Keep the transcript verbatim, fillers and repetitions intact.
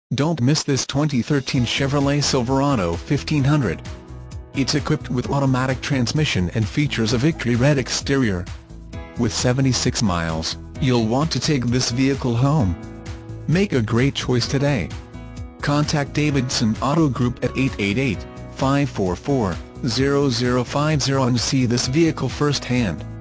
Don't miss this twenty thirteen Chevrolet Silverado fifteen hundred. It's equipped with automatic transmission and features a Victory Red exterior. With seventy-six miles, you'll want to take this vehicle home. Make a great choice today. Contact Davidson Auto Group at eight eight eight, five four four, zero zero five zero and see this vehicle firsthand.